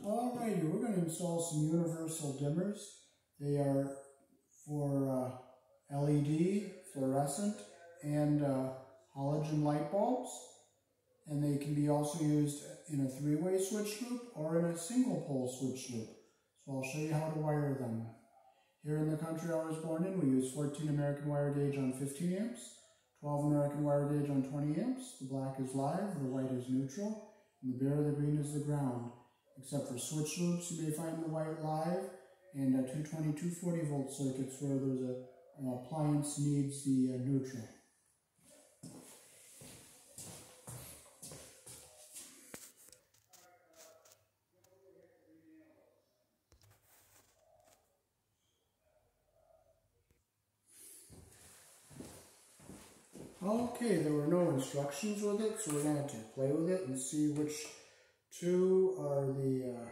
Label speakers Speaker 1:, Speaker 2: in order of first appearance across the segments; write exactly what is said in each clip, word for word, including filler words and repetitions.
Speaker 1: Alrighty, we're going to install some universal dimmers. They are for uh, L E D, fluorescent, and uh, halogen light bulbs. And they can be also used in a three-way switch loop or in a single pole switch loop. So I'll show you how to wire them. Here in the country I was born in, we use fourteen American wire gauge on fifteen amps, twelve American wire gauge on twenty amps. The black is live, the white is neutral, and the bare, the green is the ground. Except for switch loops, you may find the white live, and uh, two twenty, two forty volt circuits where there's a, an appliance needs the uh, neutral. Okay, there were no instructions with it, so we're going to have to play with it and see which two are the uh,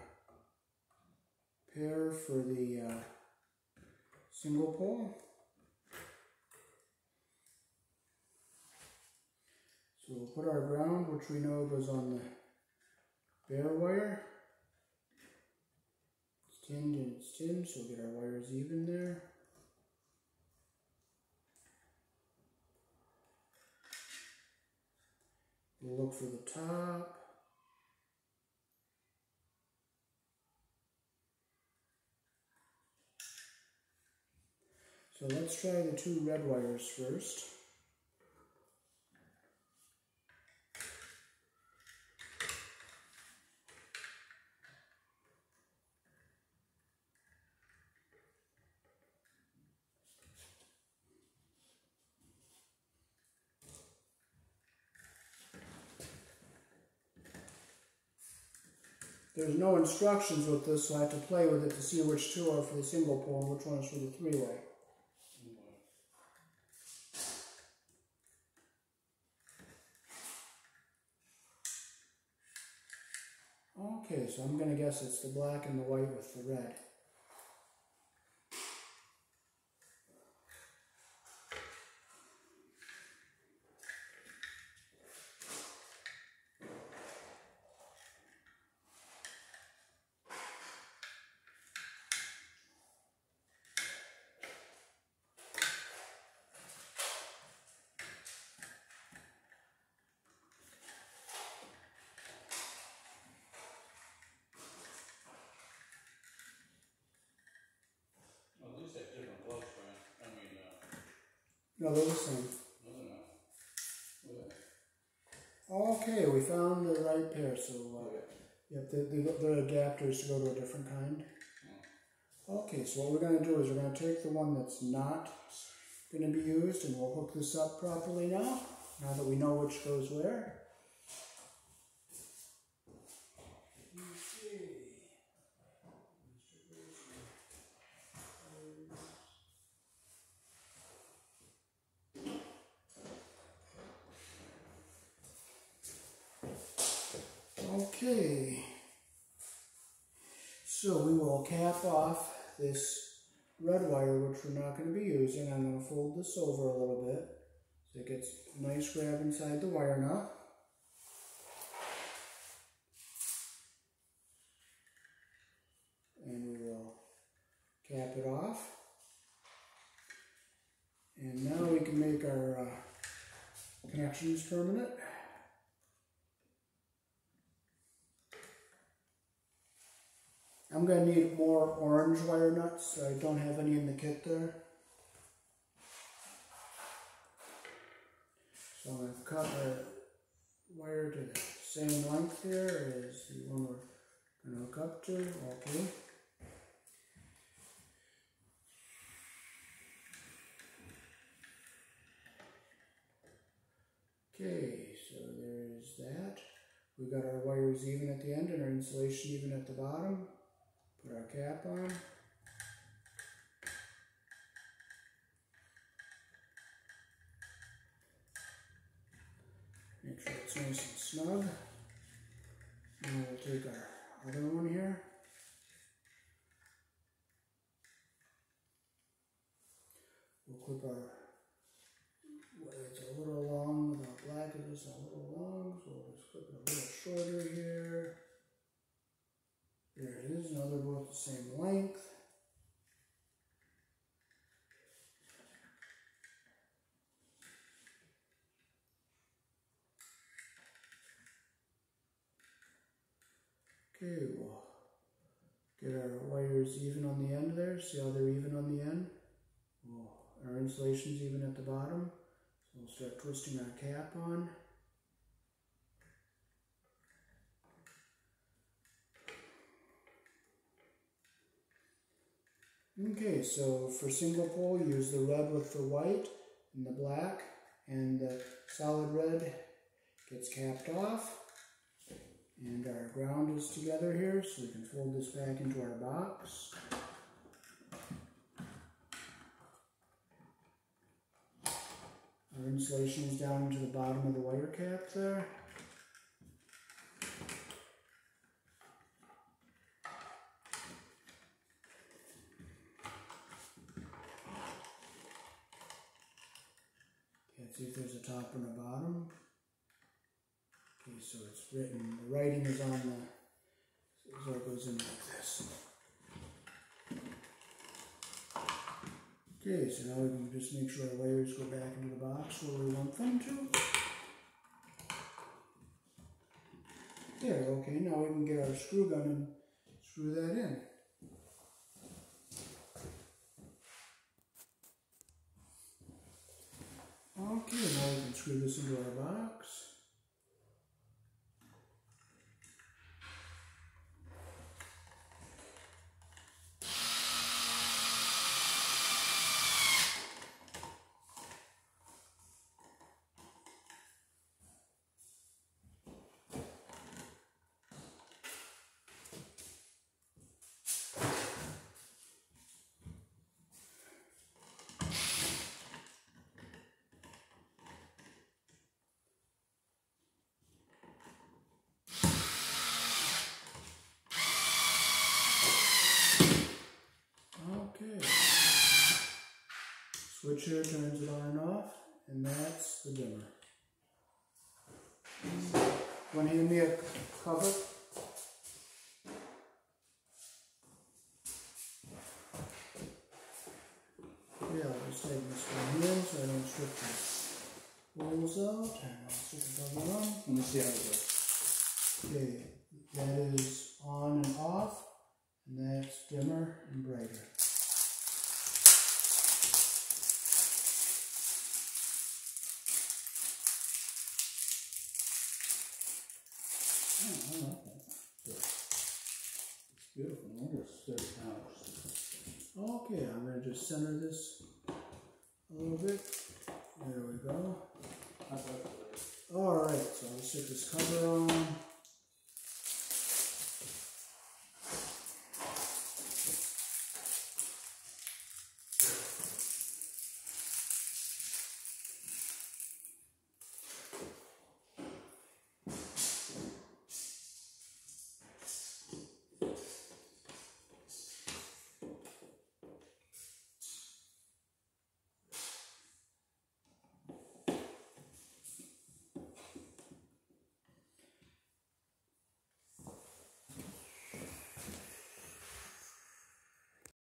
Speaker 1: pair for the uh, single pole. So we'll put our ground, which we know goes on the bare wire. It's tinned and it's tinned, so we'll get our wires even there. We'll look for the top. So let's try the two red wires first. There's no instructions with this, so I have to play with it to see which two are for the single pole and which one is for the three-way. Okay, so I'm going to guess it's the black and the white with the red. No, they're the same. Okay, we found the right pair, so uh, yep, the, the, the adapters to go to a different kind. Okay, so what we're going to do is we're going to take the one that's not going to be used and we'll hook this up properly now, now that we know which goes where. Okay, so we will cap off this red wire, which we're not going to be using. I'm going to fold this over a little bit so it gets a nice grab inside the wire nut. And we will cap it off. And now we can make our uh, connections permanent. I'm going to need more orange wire nuts. I don't have any in the kit there. So I'm going to cut our wire to the same length here as the one we're going to hook up to. Okay. Okay, so there's that. We got our wires even at the end and our insulation even at the bottom. Put our cap on. Make sure it's nice and snug. And we'll take our other one here. We'll clip our, it's a little long, the black is just a little long, so we'll just clip it a little shorter here. There same length. Okay, we'll get our wires even on the end there. See how they're even on the end? Well, our insulation's even at the bottom. So we'll start twisting our cap on. Okay, so for single pole, use the red with the white and the black, and the solid red gets capped off. And our ground is together here, so we can fold this back into our box. Our insulation is down into the bottom of the wire cap there. Let's see if there's a top and a bottom. Okay, so it's written, the writing is on the, so it goes in like this. Okay, so now we can just make sure our wires go back into the box where we want them to. There, okay, now we can get our screw gun and screw that in. Okay, now we can screw this into our box. Switch here turns it on and off, and that's the dimmer. Want to hand me a cover? Yeah, I'll just take this one here so I don't strip the holes out, and I'll stick the cover on.
Speaker 2: Let me see how it goes.
Speaker 1: Okay, that is on and off, and that's dimmer and brighter.
Speaker 2: Oh, I like that. Good. It's beautiful. I wonder if it's thirty pounds.
Speaker 1: Okay, I'm going to just center this a little bit. There we go.
Speaker 2: I thought it was.
Speaker 1: Alright, so I'll stick this cover on.